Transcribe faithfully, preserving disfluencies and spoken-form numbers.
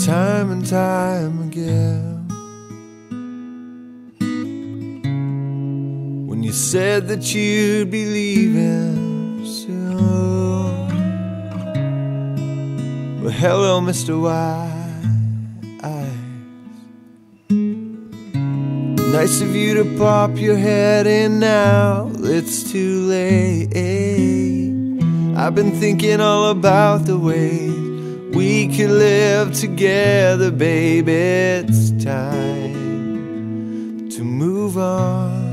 time and time again. When you said that you'd be leaving soon. Well, hello, Mister White Eyes. Nice of you to pop your head in now. It's too late. I've been thinking all about the way we could live together, babe. It's time to move on.